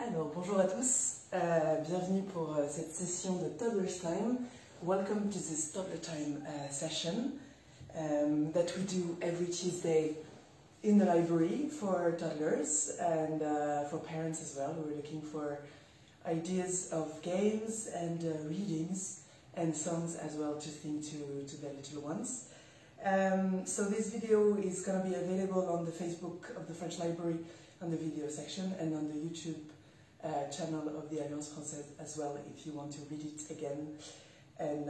Alors, bonjour à tous, bienvenue pour cette session de Toddler's Time. Welcome to this Toddler Time session that we do every Tuesday in the library for toddlers and for parents as well. We're looking for ideas of games and readings and songs as well to sing to the little ones. So this video is going to be available on the Facebook of the French Library on the video section and on the YouTube channel of the Alliance Française as well if you want to read it again. And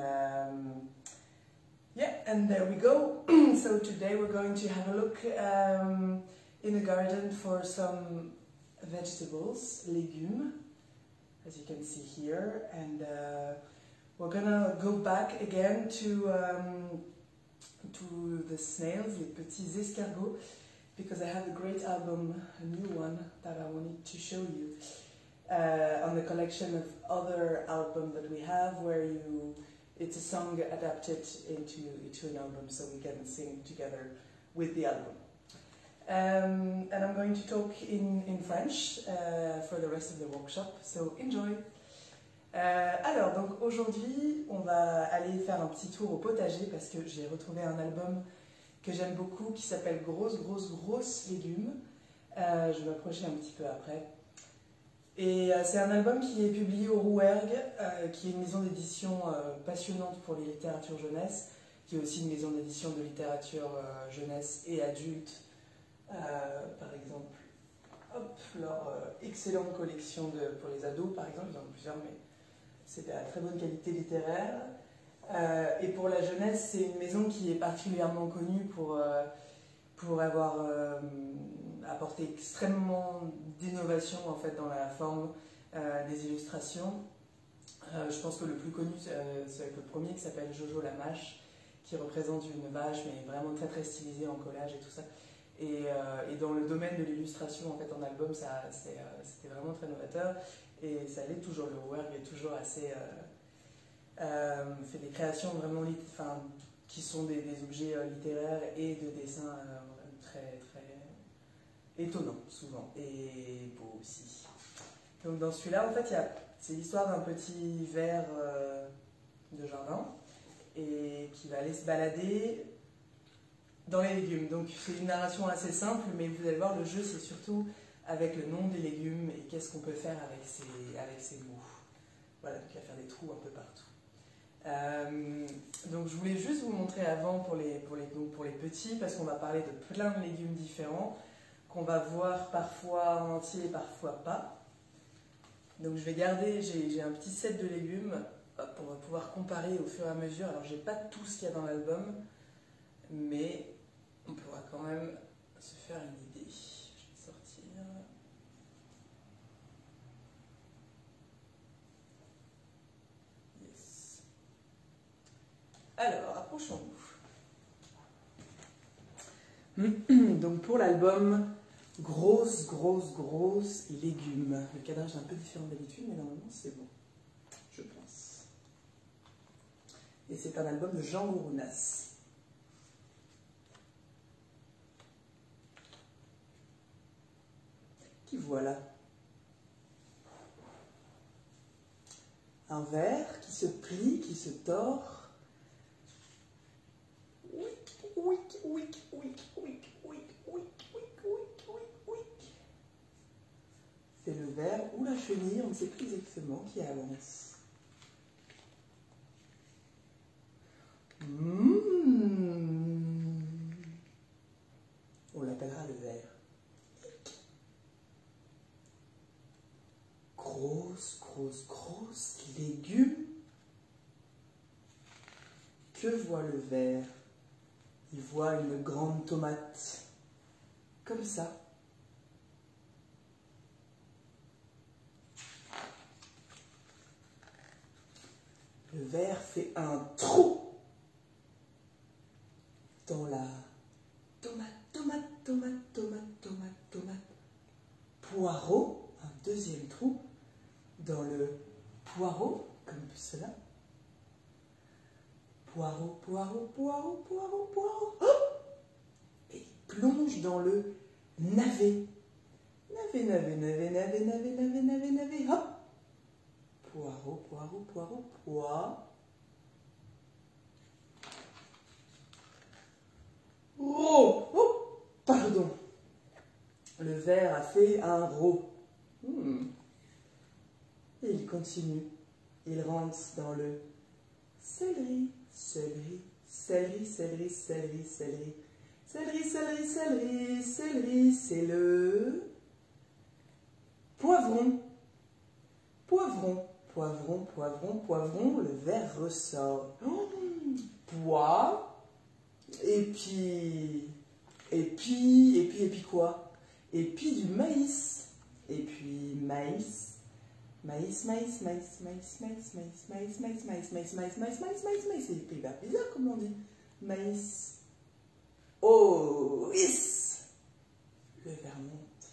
yeah, and there we go. So today we're going to have a look in the garden for some vegetables, légumes, as you can see here. And we're gonna go back again to the snails, les petits escargots, because I have a great album, a new one that I wanted to show you on the collection of other albums that we have where it's a song adapted into an album so we can sing together with the album. And I'm going to talk in French for the rest of the workshop, so enjoy! Alors, donc aujourd'hui, on va aller faire un petit tour au potager parce que j'ai retrouvé un album que j'aime beaucoup qui s'appelle Grosses légumes. Je vais m'approcher un petit peu après. Et c'est un album qui est publié au Rouergue, qui est une maison d'édition passionnante pour les littératures jeunesse, qui est aussi une maison d'édition de littérature jeunesse et adulte. Par exemple, hop, leur excellente collection pour les ados, par exemple, ils en ont plusieurs, mais c'est de la très bonne qualité littéraire. Et pour la jeunesse, c'est une maison qui est particulièrement connue pour avoir apporté extrêmement d'innovation en fait, dans la forme des illustrations. Je pense que le plus connu, c'est le premier qui s'appelle Jojo la Mâche, qui représente une vache, mais vraiment très très stylisée en collage et tout ça. Et dans le domaine de l'illustration en fait, en album, c'était vraiment très novateur. Et ça l'est toujours, le Rouergue est toujours assez... fait des créations vraiment qui sont des objets littéraires et de dessins très très étonnants souvent et beaux aussi. Donc dans celui-là en fait c'est l'histoire d'un petit ver de jardin et qui va aller se balader dans les légumes. Donc c'est une narration assez simple, mais vous allez voir le jeu c'est surtout avec le nom des légumes et qu'est-ce qu'on peut faire avec ces mots. Voilà, donc il va faire des trous un peu partout. Donc je voulais juste vous montrer avant pour les petits, parce qu'on va parler de plein de légumes différents, qu'on va voir parfois en entier et parfois pas. Donc je vais garder, j'ai un petit set de légumes, hop, on va pouvoir comparer au fur et à mesure. Alors j'ai pas tout ce qu'il y a dans l'album, mais on pourra quand même se faire une idée. Je vais sortir... Alors, approchons-nous. Donc pour l'album, grosses légumes. Le cadrage est un peu différent d'habitude, mais normalement c'est bon, je pense. Et c'est un album de Jean Gourounas. Qui voilà. Un verre qui se plie, qui se tord. C'est le ver ou la chenille, on ne sait plus exactement, qui avance. On l'appellera le ver. Grosses légumes. Que voit le ver? Il voit une grande tomate, comme ça. Le ver fait un trou dans la tomate. Poireau, un deuxième trou dans le poireau, comme cela. Poireau. Oh, et plonge dans le navet. navet, navet, navet, navet, navet, navet, navet, navet, hop. Poireau, poireau, poireau, pois. Oh, oh, pardon. Le ver a fait un rot. Et il continue. Il rentre dans le céleri, céleri, céleri, céleri, céleri, céleri. Céleri, céleri, céleri, céleri, c'est le poivron. Poivron, poivron, poivron, poivron, le ver ressort. Oh, pois. Et puis quoi? Et puis du maïs. Et puis maïs. Maïs, maïs, maïs, maïs, maïs, maïs, maïs, maïs, maïs, maïs, maïs, maïs, maïs, maïs, maïs. C'est hyper bizarre comme on dit. Maïs. Oh, yes. Le ver monte.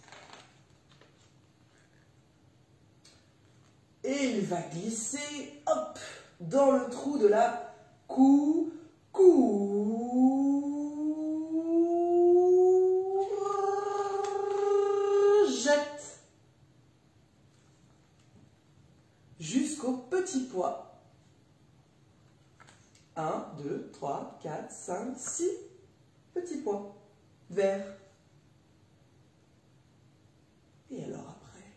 Et il va glisser, hop, dans le trou de la courgette. Jusqu'au petit pois. 1, 2, 3, 4, 5, 6 petits pois verts. Et alors après,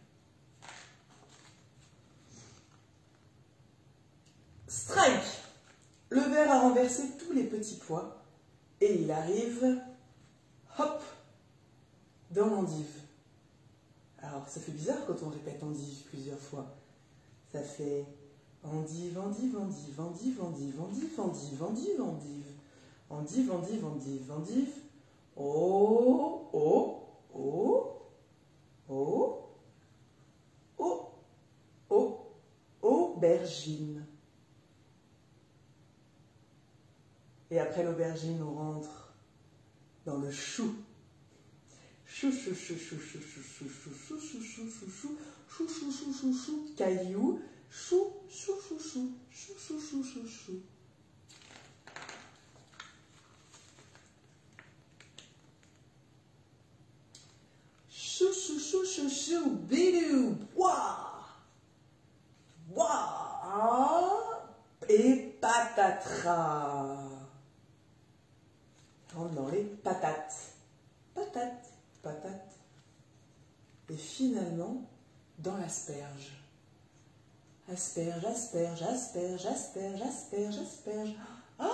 strike! Le ver a renversé tous les petits pois et il arrive, hop, dans l'endive. Alors ça fait bizarre quand on répète endive plusieurs fois. Ça fait endive, endive, endive, endive, endive, endive, endive, endive, endive, endive, endive, endive, endive, oh, oh, oh, oh, oh, oh, aubergine. Et après l'aubergine, on rentre dans le chou. Chou, chou, chou, chou, chou, chou, chou, chou, chou, chou, chou, chou, chou, chou, chou, chou, chou, chou, caillou, chou, chou, chou, chou, chou, chou, chou, chou, chou. Chou, chou, chou, chou, chou, bidou, bois, bois, et patatras. On rentre dans les patates. Patates, patates. Et finalement, dans l'asperge. Asperge, asperge, asperge, asperge, asperge, asperge. Ah!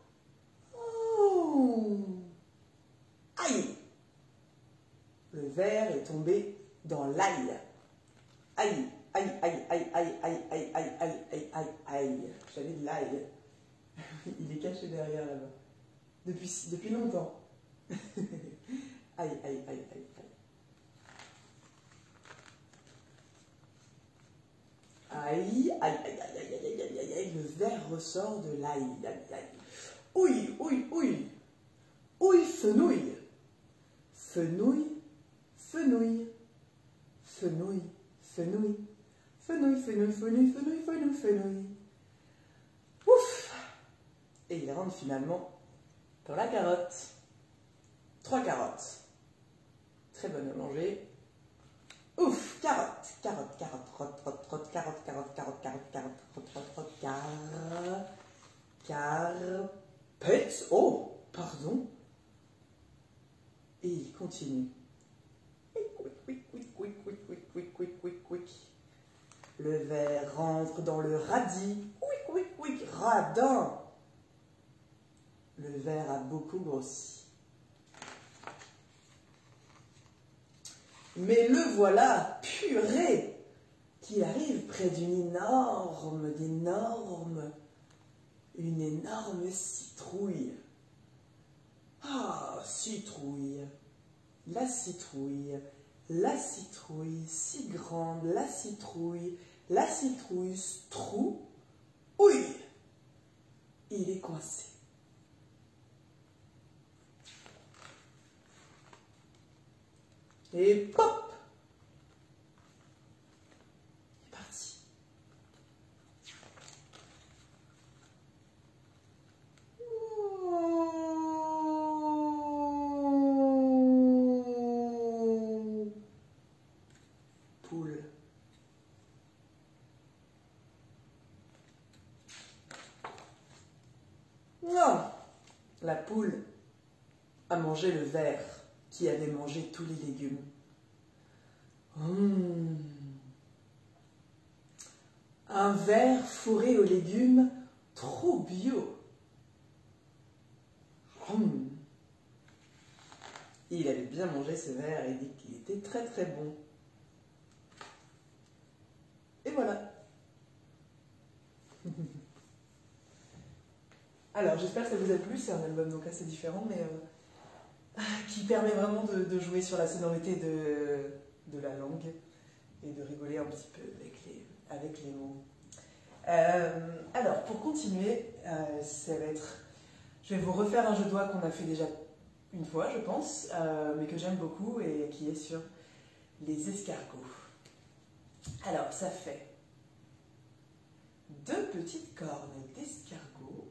Oh! Aïe! Le ver est tombé dans l'ail. Aïe, aïe, aïe, aïe, aïe, aïe, aïe, aïe, aïe, aïe, aïe, aïe. J'avais de l'ail. Il est caché derrière là-bas. Depuis longtemps. Aïe, aïe, aïe, aïe, aïe. Aïe, aïe, aïe, aïe, aïe, aïe, aïe, aïe, aïe, le ver ressort de l'ail. Aïe, aïe. Ouille, ouille, ouille. Ouille, fenouille. Fenouille, fenouille. Fenouille, fenouille. Fenouille, fenouille, fenouille, fenouille, fenouille, fenouille. Ouf! Et il rentre finalement dans la carotte. 3 carottes. Très bonne à manger. Ouf, carotte, carotte, carotte, rotte, rotte, rotte, carotte, carotte, carotte, carotte, carotte, rotte, rotte, rotte, carpette. Oh, pardon. Et il continue. Le ver rentre dans le radis. Radin. Le ver a beaucoup grossi. Mais le voilà, purée, qui arrive près d'une une énorme citrouille. Ah, citrouille, la citrouille, la citrouille, si grande, la citrouille, strou, ouille, il est coincé. Et pop! Il est parti. La poule a mangé le ver qui avait mangé tous les légumes. Un ver fourré aux légumes, trop bio. Il avait bien mangé ce ver et dit qu'il était très très bon. Et voilà. Alors j'espère que ça vous a plu, c'est un album donc assez différent, mais qui permet vraiment de jouer sur la sonorité de la langue et de rigoler un petit peu avec les mots. Alors pour continuer, ça va être... Je vais vous refaire un jeu de doigts qu'on a fait déjà une fois, je pense, mais que j'aime beaucoup et qui est sur les escargots. Alors, ça fait 2 petites cornes d'escargot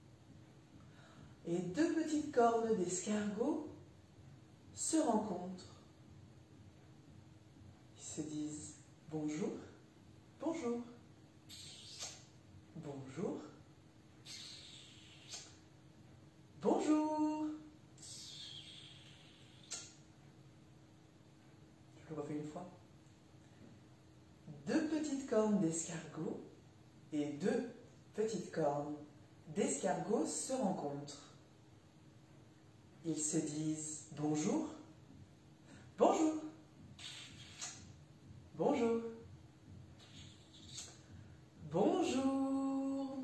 et 2 petites cornes d'escargot se rencontrent. Ils se disent bonjour, bonjour, bonjour, bonjour. Je le refais une fois. 2 petites cornes d'escargot et 2 petites cornes d'escargot se rencontrent. Ils se disent bonjour, bonjour, bonjour, bonjour.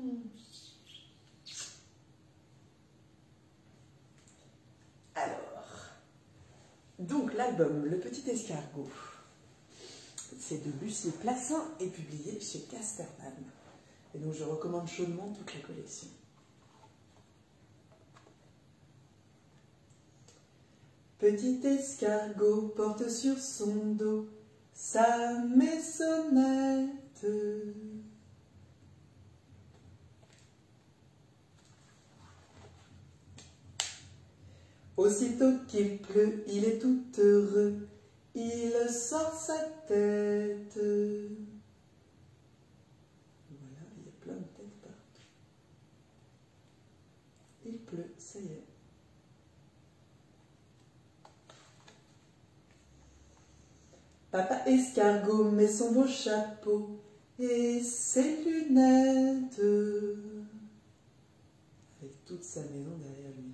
Alors, donc l'album Le Petit Escargot, c'est de Lucie Plassin et publié chez Casterman. Et donc je recommande chaudement toute la collection. Petit escargot porte sur son dos sa maisonnette. Aussitôt qu'il pleut, il est tout heureux, il sort sa tête. Voilà, il y a plein de têtes partout. Il pleut, ça y est. Papa escargot met son beau chapeau et ses lunettes, avec toute sa maison derrière lui.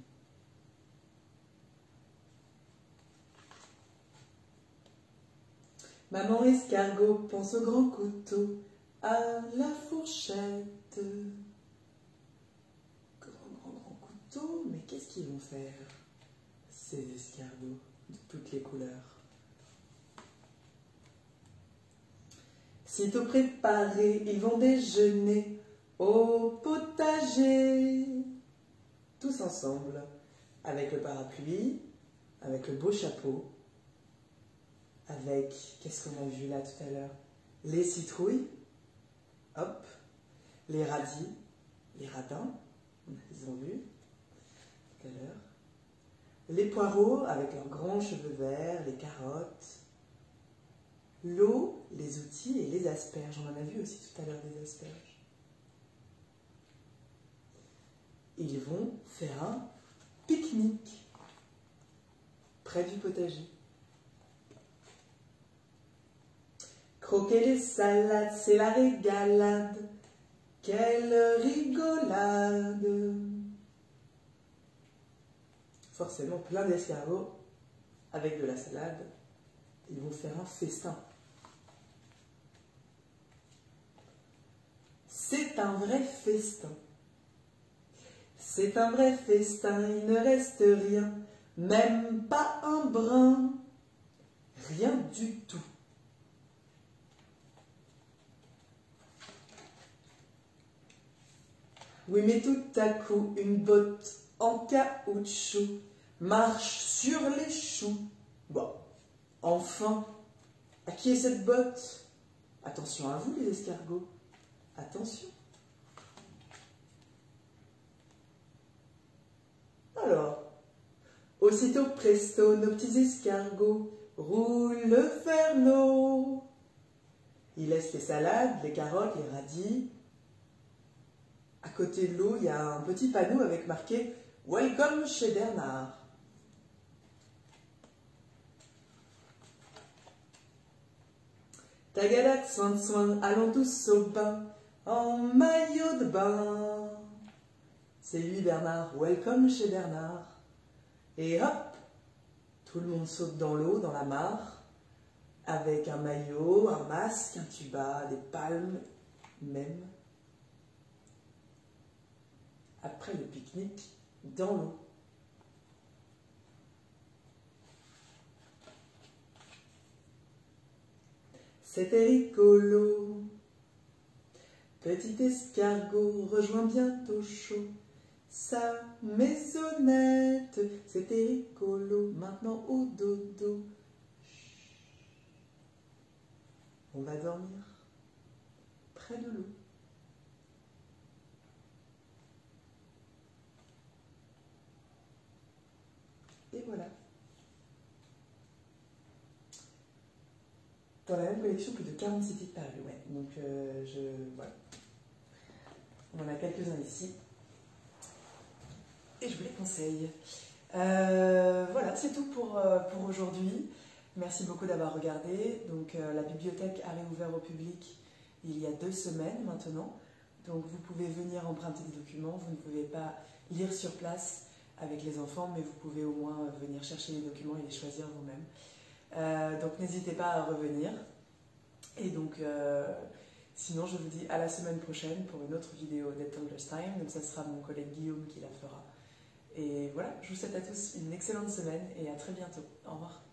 Maman escargot pense au grand couteau, à la fourchette. Grand couteau, mais qu'est-ce qu'ils vont faire, ces escargots de toutes les couleurs? Sitôt préparés, ils vont déjeuner au potager. Tous ensemble, avec le parapluie, avec le beau chapeau, avec, qu'est-ce qu'on a vu là tout à l'heure? Les citrouilles, hop, les radis, les radins, on les a vus tout à l'heure, les poireaux avec leurs grands cheveux verts, les carottes, l'eau, les outils et les asperges. On en a vu aussi tout à l'heure des asperges. Ils vont faire un pique-nique près du potager. Croquer les salades, c'est la régalade. Quelle rigolade! Forcément plein d'escargots avec de la salade. Ils vont faire un festin. C'est un vrai festin. C'est un vrai festin, il ne reste rien, même pas un brin. Rien du tout. Oui, mais tout à coup, une botte en caoutchouc marche sur les choux. Bon, enfin, à qui est cette botte? Attention à vous, les escargots. Attention. Alors, aussitôt presto, nos petits escargots roulent vers l'eau. Ils laissent les salades, les carottes, les radis. À côté de l'eau, il y a un petit panneau avec marqué Welcome chez Bernard. Tagadak, soin de soin, allons tous au bain, en maillot de bain. C'est lui Bernard, welcome chez Bernard. Et hop, tout le monde saute dans l'eau, dans la mare, avec un maillot, un masque, un tuba, des palmes, même. Après le pique-nique, dans l'eau. C'était rigolo. Petit escargot rejoint bientôt chaud sa maisonnette. C'était rigolo. Maintenant au dodo. On va dormir près de l'eau. Et voilà. Dans la même collection, plus de 46 titres parus, ouais. Donc, voilà. On en a quelques-uns ici. Et je vous les conseille. Voilà, c'est tout pour aujourd'hui. Merci beaucoup d'avoir regardé. Donc, la bibliothèque a réouvert au public il y a 2 semaines maintenant. Donc, vous pouvez venir emprunter des documents. Vous ne pouvez pas lire sur place avec les enfants, mais vous pouvez au moins venir chercher les documents et les choisir vous-même. Donc n'hésitez pas à revenir. Et donc, sinon, je vous dis à la semaine prochaine pour une autre vidéo d'Etangler's Time. Donc, ça sera mon collègue Guillaume qui la fera. Et voilà, je vous souhaite à tous une excellente semaine et à très bientôt. Au revoir.